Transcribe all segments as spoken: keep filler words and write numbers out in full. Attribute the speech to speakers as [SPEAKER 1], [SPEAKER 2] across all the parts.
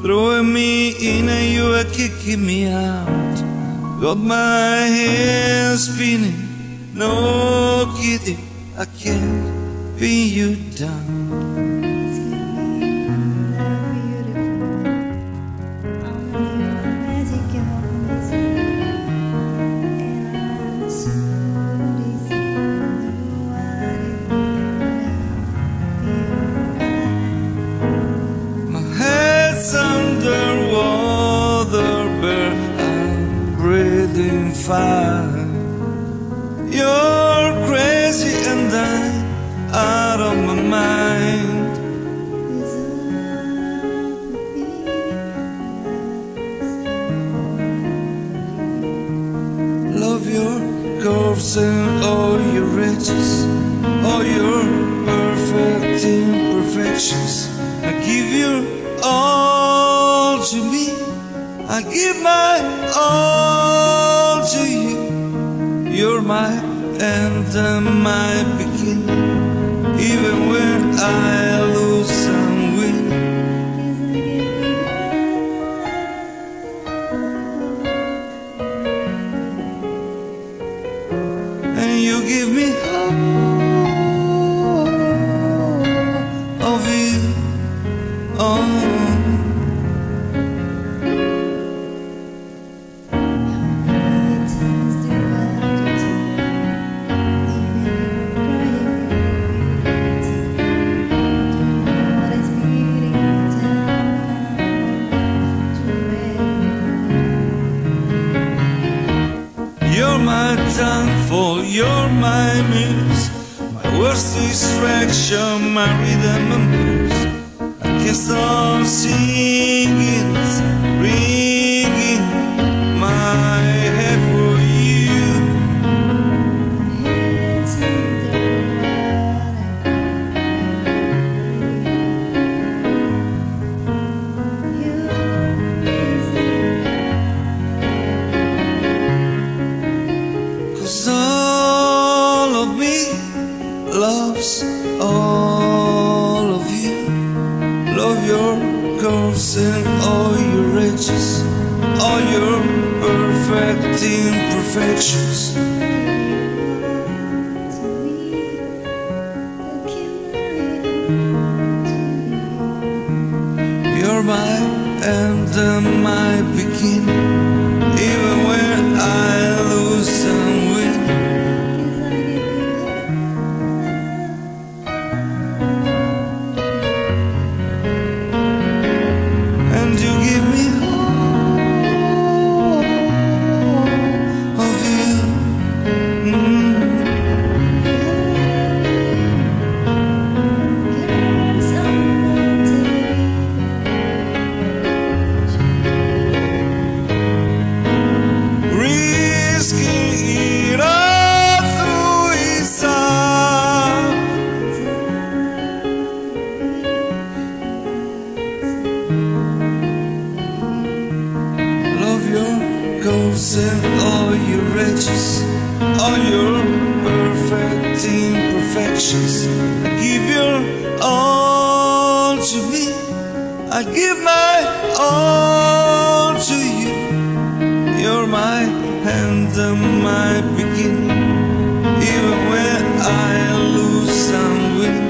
[SPEAKER 1] Throwing me in and you are kicking me out. Got my head spinning, no kidding, I can't pin you down. Fire. You're crazy and I'm out of my mind. Love your curves and all your edges, all your perfect imperfections. I give you all to me, I give my all to you. You're my end and my beginning. Even when I lose and win, and you give me all of you. Oh, you're my downfall, you're my muse, my worst distraction, my rhythm and blues. I can't stop singing, ringing my head for you. Cause all of me loves all of you. Love your curves and all your edges, all your perfect imperfections. You're my end and my beginning. Even when I lose and win, and you give me all of you. Mm. Goes and all your edges, all your perfect imperfections. I give your all to me, I give my all to you. You're my end and my beginning. Even when I lose and win,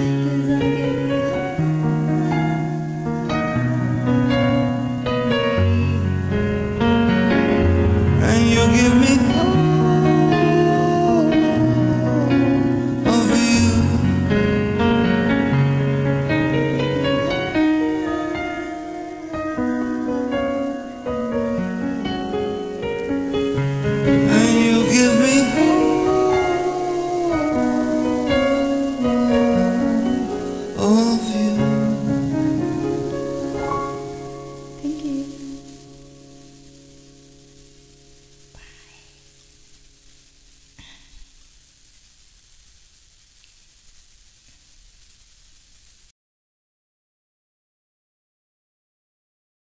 [SPEAKER 1] you give me all of you. And you give me